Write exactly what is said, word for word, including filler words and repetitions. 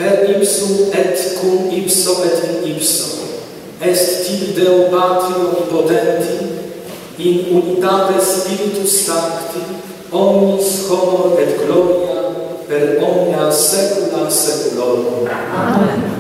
per ipsum et cum ipso et in ipso, est tibi Deo Patri omnipotenti, in unitate Spiritus Sancti, omnis honor et gloria per omnia saecula saeculorum. Amen.